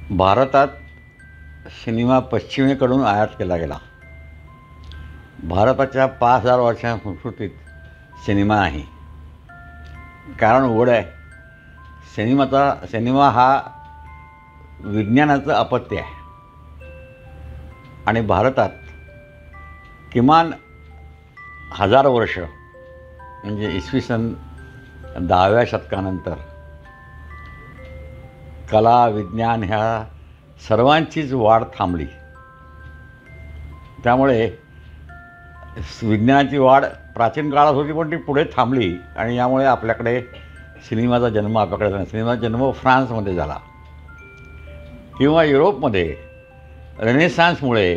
भारतात सिनेमा पश्चिमेकडून आयात केला गेला. भारताच्या 5,000 वर्षांच्या संस्कृतीत सिनेमा आहे. कारण उघड आहे, सिनेमा हा विज्ञानाचं अपत्य आहे आणि भारतात किमान 1000 वर्ष म्हणजे इसवी सन 10व्या शतकानंतर कला विज्ञान ह्या सर्वांचीच वाढ थांबली. त्यामुळे विज्ञानाची वाढ प्राचीन काळात होती पण ती पुढे थांबली आणि यामुळे आपल्याकडे सिनेमाचा जन्म आपल्याकडे झाला. सिनेमाचा जन्म फ्रान्समध्ये झाला किंवा युरोपमध्ये रेनेसान्समुळे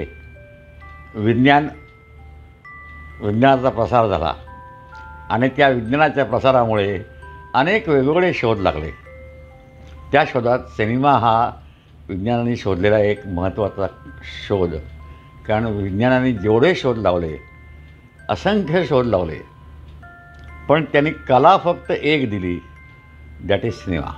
विज्ञानाचा प्रसार झाला आणि त्या विज्ञानाच्या प्रसारामुळे अनेक वेगवेगळे शोध लागले. त्या शोधात सिनेमा हा विज्ञानाने शोधलेला एक महत्त्वाचा शोध. कारण विज्ञानाने जेवढे शोध लावले, असंख्य शोध लावले, पण त्यांनी कला फक्त एक दिली, दॅट इज सिनेमा.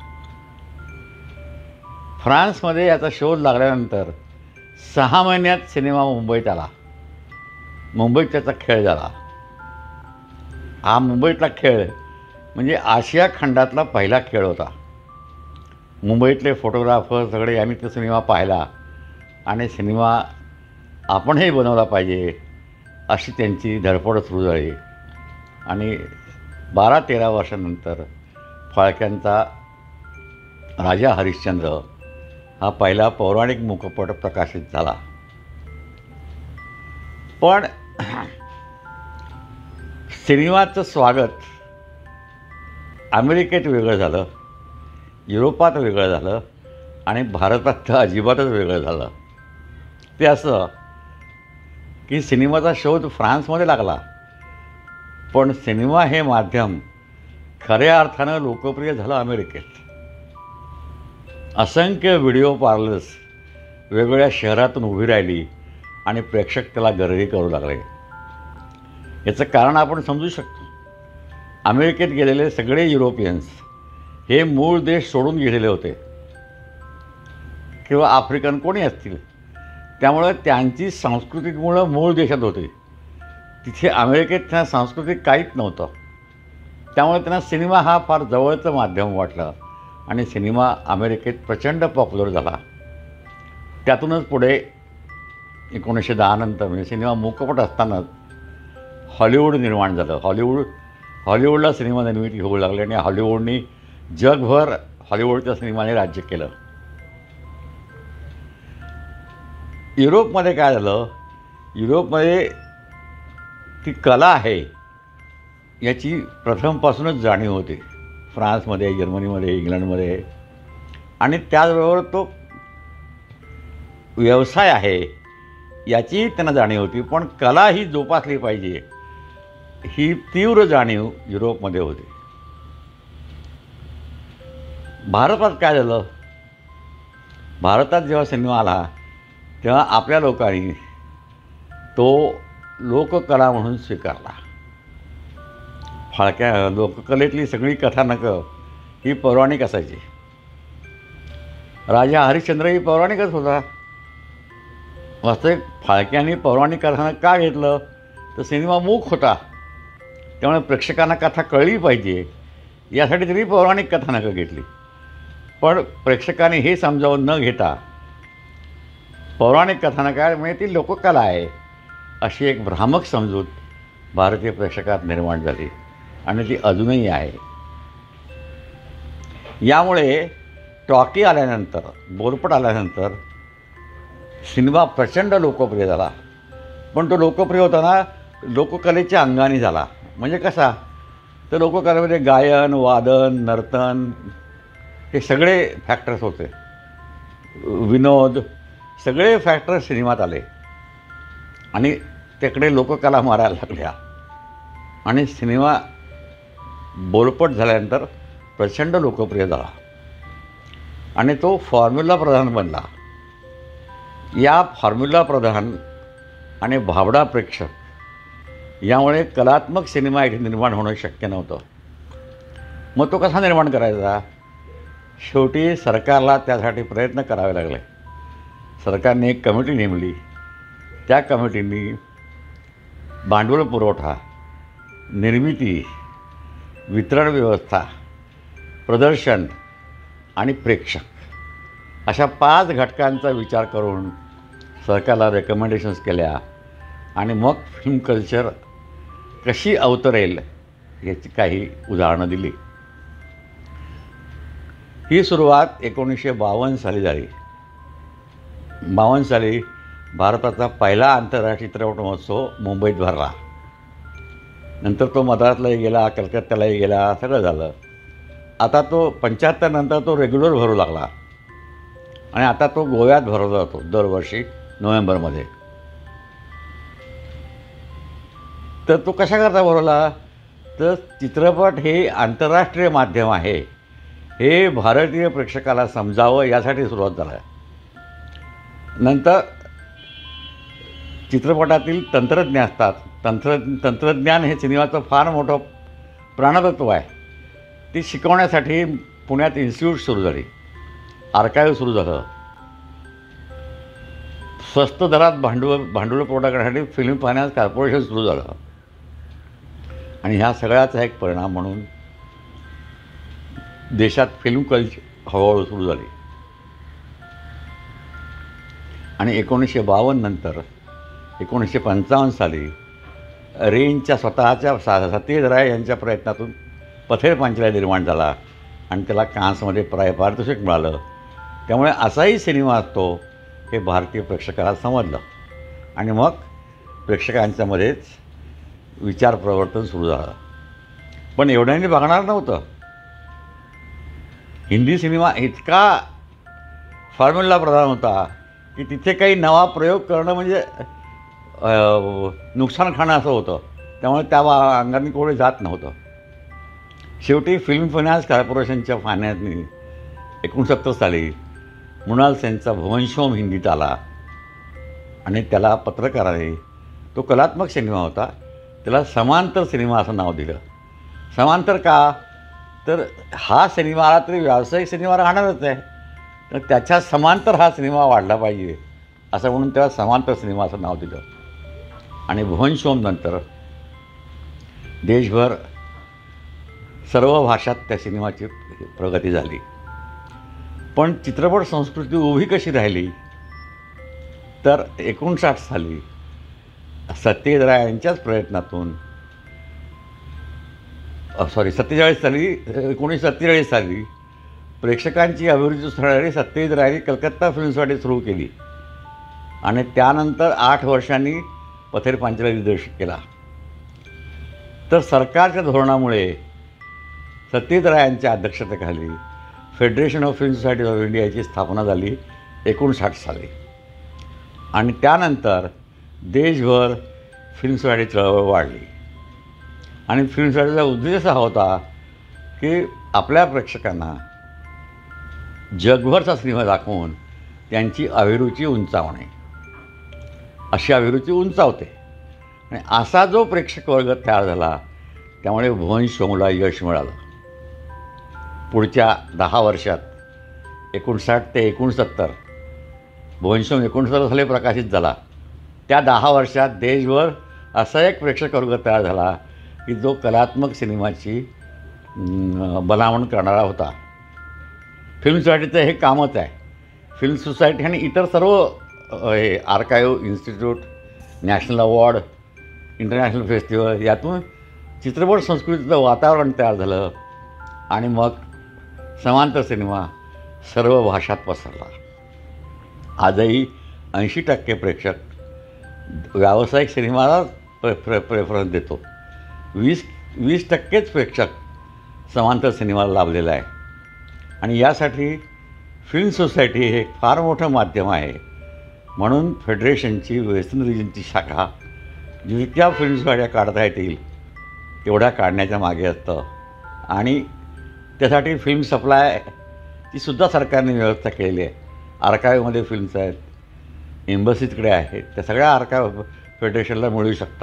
फ्रान्समध्ये याचा शोध लागल्यानंतर 6 महिन्यात सिनेमा मुंबईत आला. मुंबईत त्याचा खेळ झाला. हा मुंबईतला खेळ म्हणजे आशिया खंडातला पहिला खेळ होता. मुंबईतले फोटोग्राफर सगळे यांनी तो सिनेमा पाहिला आणि सिनेमा आपणही बनवला पाहिजे अशी त्यांची धडपड सुरू झाली. आणि 12-13 वर्षानंतर फाळक्यांचा राजा हरिश्चंद्र हा पहिला पौराणिक मूकपट प्रकाशित झाला. पण सिनेमाचं स्वागत अमेरिकेत वेगळं झालं, युरोपात वेगळं झालं आणि भारतात तर अजिबातच वेगळं झालं. ते असं की सिनेमाचा शोध फ्रान्समध्ये लागला, पण सिनेमा हे माध्यम खऱ्या अर्थानं लोकप्रिय झालं अमेरिकेत. असंख्य व्हिडिओ पार्लर्स वेगवेगळ्या शहरातून उभी राहिली आणि प्रेक्षक त्याला गर्दी करू लागले. याचं कारण आपण समजू शकतो. अमेरिकेत गेलेले सगळे युरोपियन्स हे मूळ देश सोडून गेलेले होते किंवा आफ्रिकन कोणी असतील, त्यामुळं त्यांची सांस्कृतिकमुळं मूळ देशात होते. तिथे अमेरिकेत त्यांना सांस्कृतिक काहीच नव्हतं. त्यामुळे त्यांना सिनेमा हा फार जवळचं माध्यम वाटलं आणि सिनेमा अमेरिकेत प्रचंड पॉप्युलर झाला. त्यातूनच पुढे 1910 नंतर म्हणजे सिनेमा मूकपट असतानाच हॉलिवूड निर्माण झालं. हॉलिवूडला सिनेमा निर्मिती होऊ लागली आणि हॉलिवूडनी जगभर हॉलिवूडच्या सिनेमाने राज्य केलं. युरोपमध्ये काय झालं, युरोपमध्ये ती कला आहे याची प्रथमपासूनच जाणीव होती. फ्रान्समध्ये, जर्मनीमध्ये, इंग्लंडमध्ये. आणि त्याचबरोबर तो व्यवसाय आहे याचीही त्यांना जाणीव होती. पण कला ही जोपासली पाहिजे ही तीव्र जाणीव युरोपमध्ये होती. भारतात काय झालं, भारतात जेव्हा सिनेमा आला तेव्हा आपल्या लोकांनी तो लोककला म्हणून स्वीकारला. फाळक्या लोककलेतली सगळी कथानकं ही पौराणिक असायची. राजा हरिश्चंद्र ही पौराणिकच होता. वास्तविक फाळक्यांनी पौराणिक कथानक का घेतलं तर सिनेमा मूक होता, त्यामुळे प्रेक्षकांना कथा कळली पाहिजे यासाठी तरी पौराणिक कथानकं घेतली. पण प्रेक्षकांनी हे समजावून न घेता पौराणिक कथानक म्हणजे ती लोककला आहे अशी एक भ्रामक समजूत भारतीय प्रेक्षकात निर्माण झाली आणि ती अजूनही आहे. यामुळे टॉकी आल्यानंतर, बोलपट आल्यानंतर सिनेमा प्रचंड लोकप्रिय झाला. पण तो लोकप्रिय होताना लोककलेच्या अंगाने झाला. म्हणजे कसा, तर लोककलेमध्ये गायन, वादन, नर्तन हे सगळे फॅक्टर्स होते. विनोद सगळे फॅक्टर्स सिनेमात आले आणि त्याकडे लोककला मारायला लागल्या आणि सिनेमा बोलपट झाल्यानंतर प्रचंड लोकप्रिय झाला आणि तो फॉर्म्युला प्रधान बनला. या फॉर्म्युला प्रधान आणि भाबडा प्रेक्षक यामुळे कलात्मक सिनेमा इथे निर्माण होणं शक्य नव्हतं. मग तो कसा निर्माण करायचा, शेवटी सरकारला त्यासाठी प्रयत्न करावे लागले. सरकारने एक कमिटी नेमली. त्या कमिटीनी भांडवल पुरवठा, निर्मिती, वितरण व्यवस्था, प्रदर्शन आणि प्रेक्षक अशा 5 घटकांचा विचार करून सरकारला रेकमेंडेशन्स केल्या आणि मग फिल्म कल्चर कशी अवतरेल याची काही उदाहरणं दिली. ही सुरुवात 1952 साली झाली. 52 साली भारताचा पहिला आंतरराष्ट्रीय चित्रपट महोत्सव मुंबईत भरला. नंतर तो मद्रासलाही गेला, कलकत्त्यालाही गेला, सगळं झालं. आता तो 75 नंतर तो रेग्युलर भरू लागला आणि आता तो गोव्यात भरवला जातो दरवर्षी नोव्हेंबरमध्ये. तर तो कशाकरता भरवला? तर चित्रपट हे आंतरराष्ट्रीय माध्यम आहे हे भारतीय प्रेक्षकाला समजावं यासाठी सुरुवात झाला. नंतर चित्रपटातील तंत्रज्ञ असतात. तंत्रज्ञान हे सिनेमाचं फार मोठं प्राणतत्व आहे. ती शिकवण्यासाठी पुण्यात इन्स्टिट्यूट सुरू झाली, आर्काईव्ह सुरू झालं. स्वस्त दरात भांडवल पुरवठा करण्यासाठी फिल्म फायनान्स कॉर्पोरेशन सुरू झालं. आणि ह्या सगळ्याचा एक परिणाम म्हणून देशात फिल्म कल्चर हळूहळू सुरू झाली. आणि 1952 नंतर 1955 साली रेंजच्या स्वतःच्या सत्यजित राय यांच्या प्रयत्नातून पथेर पांचाली निर्माण झाला आणि त्याला कान्समध्ये पारितोषिक मिळालं. त्यामुळे असाही सिनेमा असतो हे भारतीय प्रेक्षकाला समजलं आणि मग प्रेक्षकांच्यामध्येच विचार प्रवर्तन सुरू झालं. पण एवढ्याने बघणार नव्हतं. हिंदी सिनेमा इतका फॉर्म्युला प्रधान होता की तिथे काही नवा प्रयोग करणं म्हणजे नुकसान खाणं असं होतं. त्यामुळे त्या अंगाने कोणी जात नव्हतं. शेवटी फिल्म फायनान्स कॉर्पोरेशनच्या फायनान्सनी 69 साली मृणाल सेनचा भुवन हिंदीत आला आणि त्याला पत्रकाराने, तो कलात्मक सिनेमा होता, त्याला समांतर सिनेमा असं नाव दिलं. समांतर का? तर हा सिनेमा आला तरी व्यावसायिक सिनेमा राहणारच आहे, तर त्याच्या समांतर हा सिनेमा वाढला पाहिजे असं म्हणून त्याला समांतर सिनेमा असं नाव दिलं. आणि भुवन नंतर देशभर सर्व भाषात त्या सिनेमाची प्रगती झाली. पण चित्रपट संस्कृती उभी कशी राहिली? तर 59 साली सत्यजित राय यांच्याच प्रयत्नातून 1947 साली प्रेक्षकांची अभिरुची सुधारणारी सत्यजित रायांनी कलकत्ता फिल्म सोसायटी सुरू केली आणि त्यानंतर 8 वर्षांनी पथेर पांचाली दिग्दर्शित केला. तर सरकारच्या धोरणामुळे सत्यजित रायांच्या अध्यक्षतेखाली federation of film societies of इंडियाची स्थापना झाली 59 साली. आणि त्यानंतर देशभर फिल्म सोसायटी चळवळ वाढली आणि फिल्म सोसायटीचा उद्देश असा होता की आपल्या प्रेक्षकांना जगभरचा सिनेमा दाखवून त्यांची अभिरुची उंचावणे. अशी अभिरुची उंचावते आणि असा जो प्रेक्षक वर्ग तयार झाला त्यामुळे भुवन शोमला यश मिळालं. पुढच्या 10 वर्षात 59 ते 69 भुवन शोम 69 साली प्रकाशित झाला. त्या 10 वर्षात देशभर असा एक प्रेक्षक वर्ग तयार झाला की जो कलात्मक सिनेमाची बनावण करणारा होता. फिल्म सोसायटीचं हे कामच आहे. फिल्म सोसायटी आणि इतर सर्व हे archive, institute, national award, international festival यातून चित्रपट संस्कृतीचं वातावरण तयार झालं आणि मग समांतर सिनेमा सर्व भाषात पसरला. आजही 80% प्रेक्षक व्यावसायिक सिनेमाला प्रेफरन्स देतो. 20% प्रेक्षक समांतर सिनेमाला लाभलेला आहे. आणि यासाठी फिल्म सोसायटी हे फार मोठं माध्यम आहे. म्हणून फेडरेशनची वेस्टर्न रिजनची शाखा जितक्या फिल्म सोसायट्या काढता येतील तेवढ्या काढण्याच्या मागे असतं. आणि त्यासाठी फिल्म सप्लायची सुद्धा सरकारने व्यवस्था केलेली आहे. आर्काईव्हमध्ये फिल्म्स आहेत, एम्बसीजकडे आहेत, त्या सगळ्या आर्काईव्ह फेडरेशनला मिळू शकतात.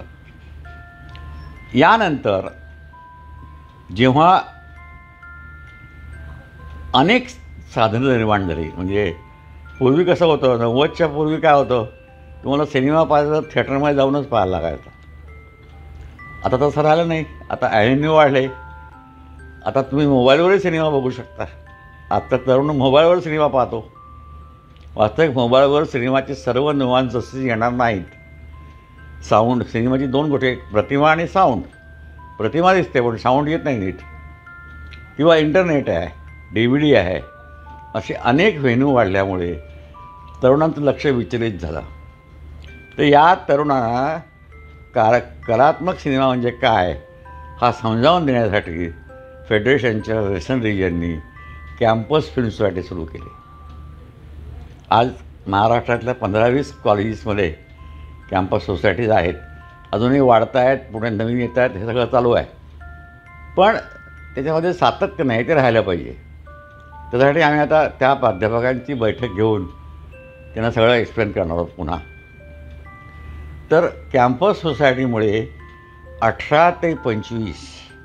यानंतर जेव्हा अनेक साधनं निर्माण झाली. म्हणजे पूर्वी कसं होतं, 90च्या पूर्वी काय होतं, तुम्हाला सिनेमा पाहायचा तर थिएटरमध्ये जाऊनच पाहायला लागायचा. आता तसं राहिलं नाही. आता ॲव्हेन्यू वाढले. आता तुम्ही मोबाईलवरही सिनेमा बघू शकता. आत्ता तरुण मोबाईलवर सिनेमा पाहतो. वास्तविक मोबाईलवर सिनेमाचे सर्व नुआन्सेस येणार नाहीत. साऊंड, सिनेमाची दोन गोष्टी, प्रतिमा आणि साऊंड. प्रतिमा दिसते पण साऊंड येत नाही नीट. किंवा इंटरनेट आहे, DVD आहे, असे अनेक व्हेन्यू वाढल्यामुळे तरुणांचं लक्ष विचलित झालं. तर या तरुणांना कलात्मक सिनेमा म्हणजे काय हा समजावून देण्यासाठी फेडरेशनच्या वेस्टर्न रिजननी कॅम्पस फिल्म सोसायटी सुरू केली. आज महाराष्ट्रातल्या 15-20 कॉलेजेसमध्ये कॅम्पस सोसायटीज आहेत. अजूनही वाढत आहेत, पुढे नवीन येत आहेत, हे सगळं चालू आहे. पण त्याच्यामध्ये सातत्य नाही, ते राहायला पाहिजे. त्यासाठी आम्ही आता त्या प्राध्यापकांची बैठक घेऊन त्यांना सगळं एक्सप्लेन करणार आहोत पुन्हा. तर कॅम्पस सोसायटीमुळे 18 ते 25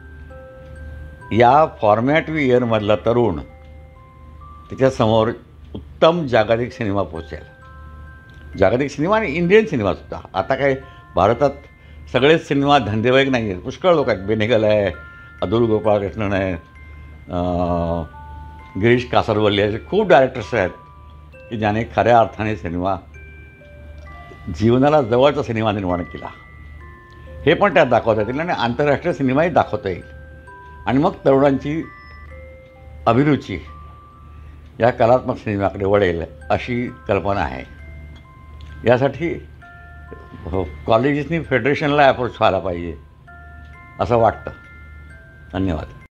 या फॉर्मॅटिव्ह इयरमधला तरुण त्याच्यासमोर उत्तम जागतिक सिनेमा पोचेल. जागतिक सिनेमा आणि इंडियन सिनेमासुद्धा. आता काय भारतात सगळेच सिनेमा धंदेवाईक नाही आहेत, पुष्कळ लोक आहेत. बेनेगल आहे, अतुल गोपाळकृष्णन आहे, गिरीश कासारवल्ली, असे खूप डायरेक्टर्स आहेत की ज्याने खऱ्या अर्थाने सिनेमा, जीवनाला जवळचा सिनेमा निर्माण केला. हे पण त्यात दाखवता येतील आणि आंतरराष्ट्रीय सिनेमाही दाखवता येईल. आणि मग तरुणांची अभिरुची या कलात्मक सिनेमाकडे वळेल अशी कल्पना आहे. यासाठी कॉलेजेसनी फेडरेशनला अप्रोच व्हायला पाहिजे असं वाटतं. धन्यवाद.